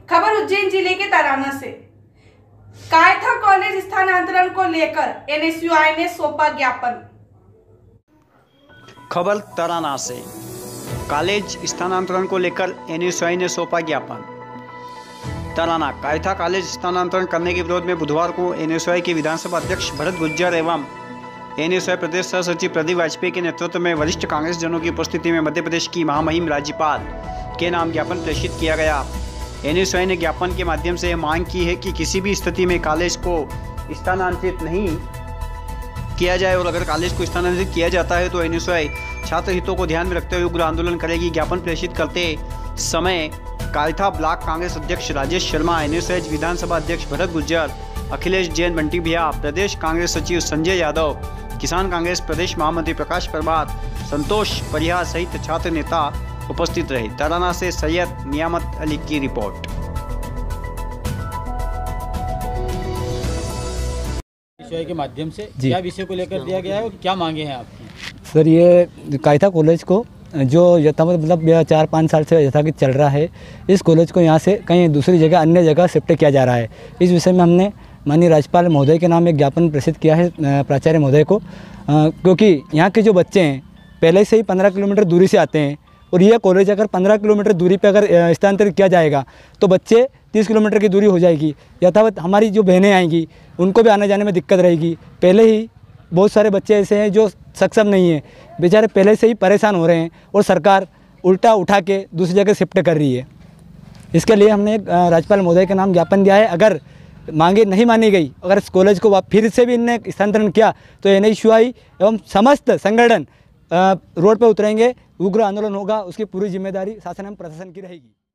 खबर उज्जैन जिले के तराना से। कायथा कॉलेज स्थानांतरण को लेकर एनएसयूआई ने सौंपा ज्ञापन। खबर तराना से। कॉलेज स्थानांतरण को लेकर एनएसयूआई ने सौंपा ज्ञापन। तराना कायथा कॉलेज स्थानांतरण करने के विरोध में बुधवार को एनएसयूआई के विधानसभा अध्यक्ष भरत गुज्जर एवं एनएसयूआई प्रदेश सह सचिव प्रदीप वाजपेयी के नेतृत्व में वरिष्ठ कांग्रेस जनों की उपस्थिति में मध्य प्रदेश की महामहिम राज्यपाल के नाम ज्ञापन प्रेषित किया गया। एनएसयूआई ने ज्ञापन के माध्यम से मांग की है कि किसी भी स्थिति में कॉलेज को स्थानांतरित नहीं किया जाए और अगर कॉलेज को स्थानांतरित किया जाता है तो एनएसयूआई छात्र हितों को ध्यान में रखते हुए उग्र आंदोलन करेगी। ज्ञापन प्रेषित करते समय कायथा ब्लॉक कांग्रेस अध्यक्ष राजेश शर्मा, एनएसयूआई विधानसभा अध्यक्ष भरत गुज्जर, अखिलेश जैन बंटी भैया, प्रदेश कांग्रेस सचिव संजय यादव, किसान कांग्रेस प्रदेश महामंत्री प्रकाश परमार, संतोष परिहार सहित छात्र नेता उपस्थित रहे। तराना से सैयद नियामत अली की रिपोर्ट। विषय के माध्यम से क्या विषय को लेकर दिया गया है और क्या मांगे हैं आपकी? सर, ये कायथा कॉलेज को जो यथावत मतलब 4-5 साल से यथावत चल रहा है, इस कॉलेज को यहाँ से कहीं दूसरी जगह अन्य जगह शिफ्ट किया जा रहा है। इस विषय में हमने माननीय राज्यपाल महोदय के नाम एक ज्ञापन प्रेषित किया है प्राचार्य महोदय को, क्योंकि यहाँ के जो बच्चे हैं पहले से ही 15 किलोमीटर दूरी से आते हैं और यह कॉलेज अगर 15 किलोमीटर दूरी पर अगर स्थानांतरित किया जाएगा तो बच्चे 30 किलोमीटर की दूरी हो जाएगी। यथावत हमारी जो बहनें आएंगी उनको भी आने जाने में दिक्कत रहेगी। पहले ही बहुत सारे बच्चे ऐसे हैं जो सक्षम नहीं हैं, बेचारे पहले से ही परेशान हो रहे हैं और सरकार उल्टा उठा के दूसरी जगह शिफ्ट कर रही है। इसके लिए हमने राज्यपाल महोदय के नाम ज्ञापन दिया है। अगर मांगे नहीं मानी गई, अगर इस कॉलेज को फिर से भी इनने स्थानांतरण किया तो एनएसयूआई एवं समस्त संगठन रोड पर उतरेंगे, उग्र आंदोलन होगा। उसकी पूरी जिम्मेदारी शासन एवं प्रशासन की रहेगी।